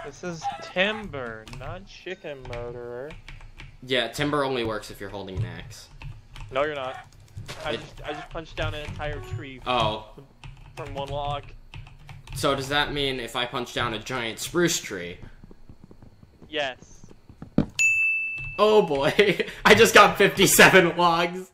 This is timber, not chicken murderer. Yeah, timber only works if you're holding an axe. No, you're not. I just punched down an entire tree. Oh. From one log. So does that mean if I punch down a giant spruce tree? Yes. Oh boy, I just got 57 logs.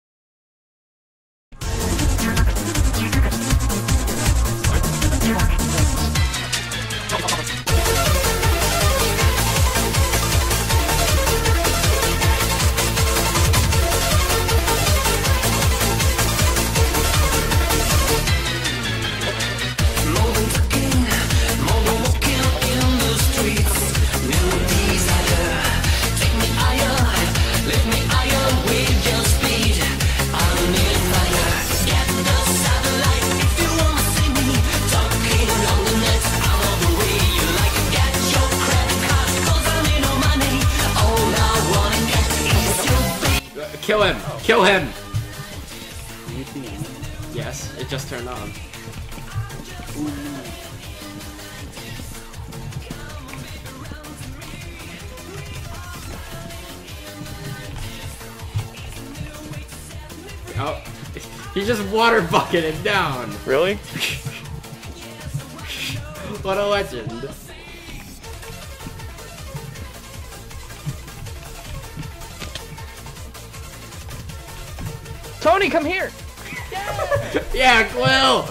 Kill him! Kill him! Yes, it just turned on. Oh, he just water bucketed down. Really? What a legend. Tony, come here! Yeah, yeah, Quill!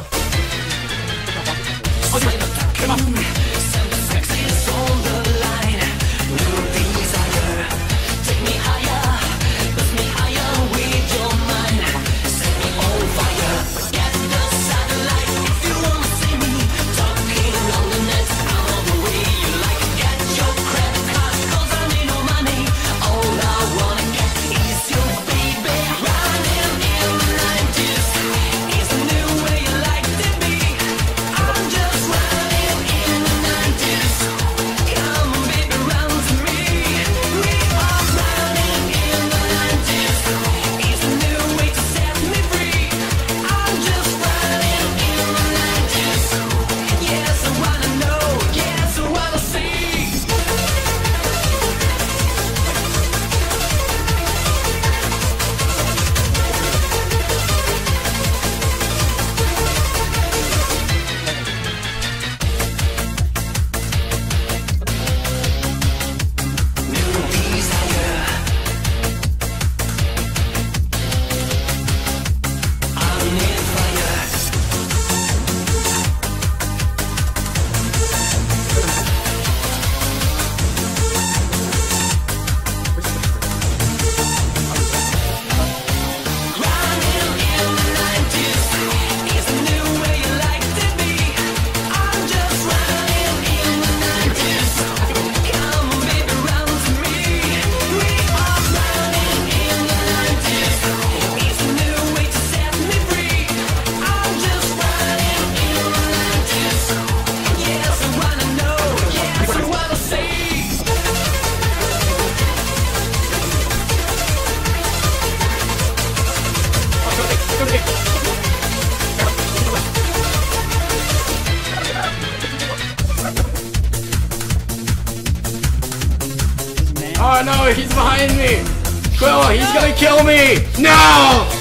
Oh no, he's behind me! Quill, he's gonna kill me! No!